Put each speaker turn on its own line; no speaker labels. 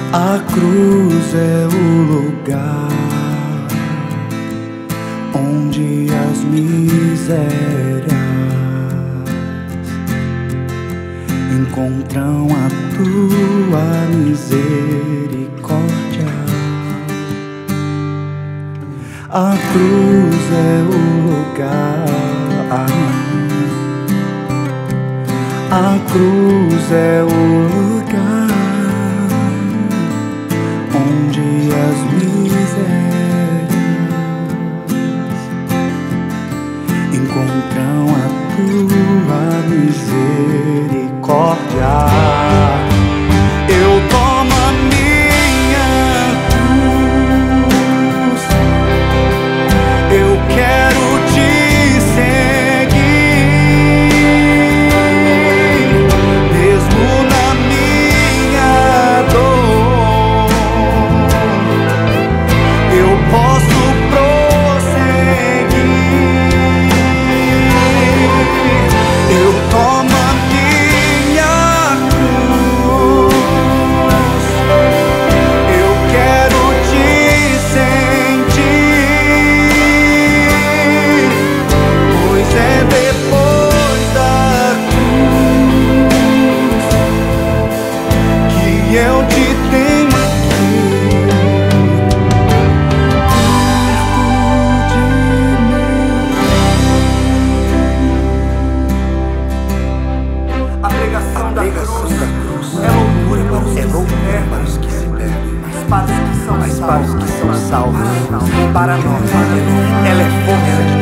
A cruz é o lugar onde as misérias encontram a tua misericórdia. A cruz é o lugar, a cruz é o lugar onde as misérias encontram a tua misericórdia. Eu tomo a minha cruz, eu quero te seguir, mesmo na minha dor. Eu posso prosseguir. Eu tomo a minha cruz, eu quero te sentir, pois é depois da cruz que eu te tenho aqui perto de mim.
A pregação da cruz é loucura para os que se perdem, mas para os que são salvos, para nós ela é força de